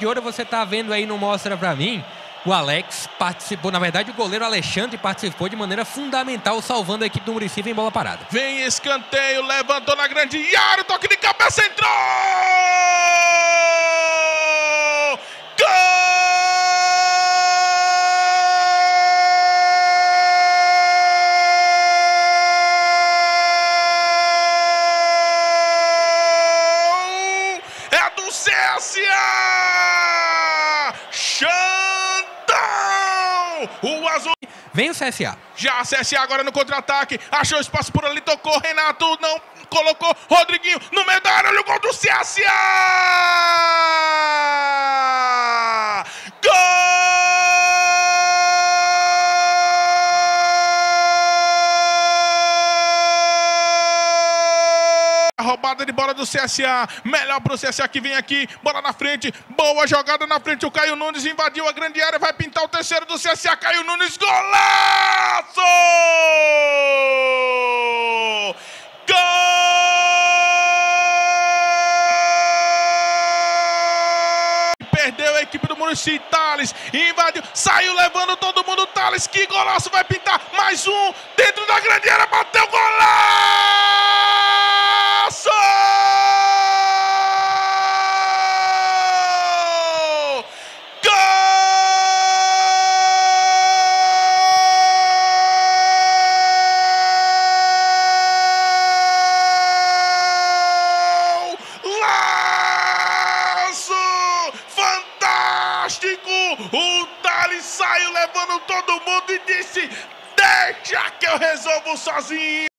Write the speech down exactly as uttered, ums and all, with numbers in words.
De ouro você tá vendo aí, não mostra pra mim. O Alex participou, na verdade o goleiro Alexandre participou de maneira fundamental, salvando a equipe do Muricy em bola parada. Vem escanteio, levantou na grande área, toque de cabeça, entrou! Gol! É do C S A! O azul. Vem o C S A. Já C S A agora no contra-ataque. Achou espaço por ali, tocou. Renato não colocou. Rodriguinho no meio da área. Olha o gol do C S A! Gol! A roubada de bola do C S A. Melhor pro C S A que vem aqui. Bola na frente. Boa jogada na frente. O Caio Nunes invadiu a grande área. Vai pintar o terceiro do C S A. Caio Nunes. Golaço! Gol! Perdeu a equipe do Muricy. Thales invadiu. Saiu levando todo mundo. Thales. Que golaço. Vai pintar mais um. Dentro da grande área. Bateu. Golaço! O Thales saiu levando todo mundo e disse: deixa que eu resolvo sozinho.